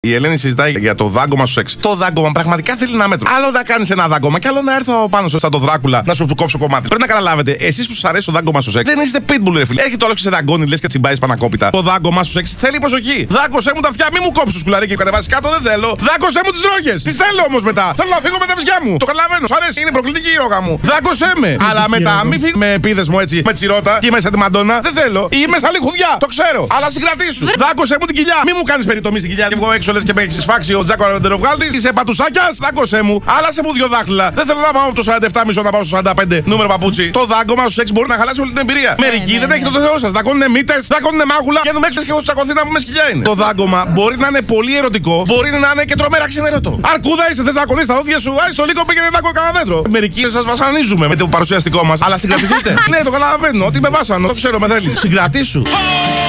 Η Ελένη συζητάει για το δάγκωμα στο σεξ. Το δάγκωμα πραγματικά θέλει ένα μέτρο. Άλλο να κάνει ένα δάγκωμα και άλλο να έρθω πάνω σου σαν το Δράκουλα να σου του κόψω κομμάτι. Πρέπει να καταλάβετε, εσείς που σας αρέσει το δάγκωμα στο σεξ, δεν είστε pitbull, ρε φίλε. Έρχεται όλο και σε δαγκώνει, λες και τσιμπάει πανακόπιτα. Το δάγκωμα στο σεξ θέλει προσοχή. Δάγκωσέ μου τα αυτιά, μη μου κόψει το σκουλαρίκι και κατεβάσει κάτω, δεν θέλω. Δάγκωσέ μου τις ρόγες. Τι θέλω όμως μετά. Θέλω να φύγω με τα βυζιά μου. Το καταλαβαίνω, σου αρέσει, είναι προκλητική η ρόγα μου. Δάγκωσέ με. Αλλά μετά μη φύγω με επίδεσμο έτσι, με τσιρότα και μέσα τη μαντόνα. Δεν θέλω. Ή με σαν λιχουδιά, το ξέρω. Αλλά συγκρατήσου. Δάγκωσέ μου την κοιλιά. Μη μου κάνει περιτομή στην κοιλιά και βγω έξω λες και με έχει σφάξει ο Τζάκο Αρεντεροβγάλτη. Είσαι πατουσάκια, δάγκωσέ μου. Άλλασε μου δύο δάχτυλα. Δεν θέλω να πάω από το 47,5 να πάω στο 45 νούμερο παπούτσι. Το δάγκωμα στο σεξ μπορεί να χαλάσει όλη την εμπειρία. Μερικοί δεν έχετε το Θεό σας. Δαγκώνουνε μύτες, δαγκώνουνε μάγουλα. Και εδώ έξω και έχω τσακωθεί να πούμε σκυλιά είναι. Το δάγκωμα μπορεί να είναι πολύ ερωτικό, μπορεί να είναι και τρομερά ξενερωτό. Αρκούδα είσαι, θε να κολλήσει τα δόντια σου, άι στο λίγο πήγαινε να κολλήσει κανένα δέντρο. Μερικοί σας βασανίζουμε με το παρουσιαστικό μας, αλλά συγκρατηθείτε. Ναι, το καταλαβαίνω, ότι με βάσανο, το ξέρω με θέλει. Συγκρατήσου.